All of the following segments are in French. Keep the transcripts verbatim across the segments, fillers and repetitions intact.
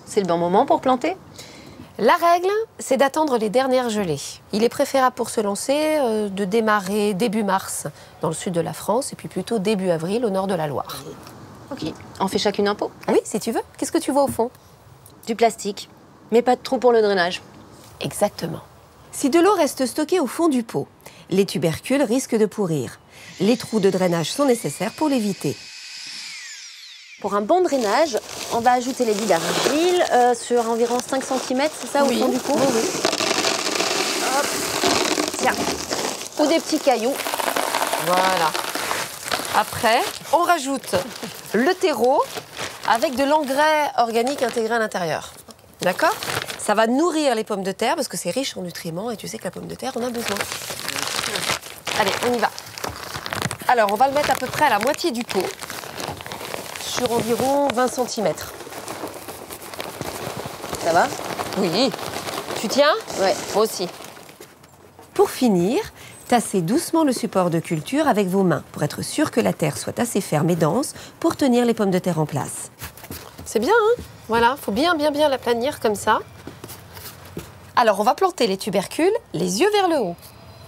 C'est le bon moment pour planter? La règle, c'est d'attendre les dernières gelées. Il est préférable pour se lancer euh, de démarrer début mars dans le sud de la France et puis plutôt début avril au nord de la Loire. Ok. On fait chacune un pot? Oui, si tu veux. Qu'est-ce que tu vois au fond? Du plastique, mais pas de trou pour le drainage. Exactement. Si de l'eau reste stockée au fond du pot, les tubercules risquent de pourrir. Les trous de drainage sont nécessaires pour l'éviter. Pour un bon drainage, on va ajouter les billes d'argile euh, sur environ cinq centimètres, c'est ça, Oui. au fond du pot? Oui, oui. Hop. Tiens. Ou des petits cailloux. Voilà. Après, on rajoute le terreau avec de l'engrais organique intégré à l'intérieur. D'accord? Ça va nourrir les pommes de terre parce que c'est riche en nutriments et tu sais que la pomme de terre en a besoin. Allez, on y va. Alors, on va le mettre à peu près à la moitié du pot, sur environ vingt centimètres. Ça va? Oui. Tu tiens? Ouais. Moi aussi. Pour finir, tassez doucement le support de culture avec vos mains pour être sûr que la terre soit assez ferme et dense pour tenir les pommes de terre en place. C'est bien, hein? Voilà, faut bien, bien, bien l'aplanir comme ça. Alors, on va planter les tubercules, les yeux vers le haut.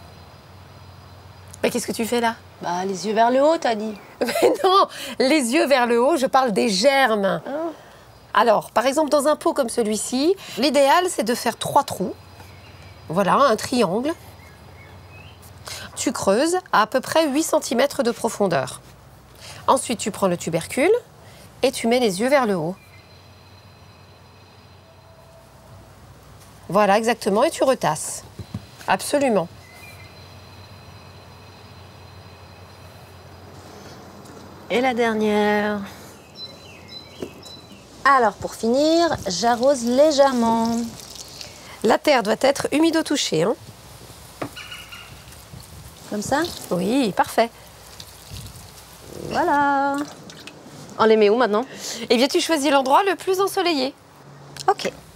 Mais qu'est-ce que tu fais là? Bah, les yeux vers le haut, t'as dit. Mais non, les yeux vers le haut, je parle des germes. Oh. Alors, par exemple, dans un pot comme celui-ci, l'idéal, c'est de faire trois trous. Voilà, un triangle. Tu creuses à à peu près huit centimètres de profondeur. Ensuite, tu prends le tubercule et tu mets les yeux vers le haut. Voilà, exactement, et tu retasses. Absolument. Et la dernière. Alors, pour finir, j'arrose légèrement. La terre doit être humide au toucher, hein? Comme ça? Oui, parfait. Voilà. On les met où maintenant? Eh bien, tu choisis l'endroit le plus ensoleillé. Ok.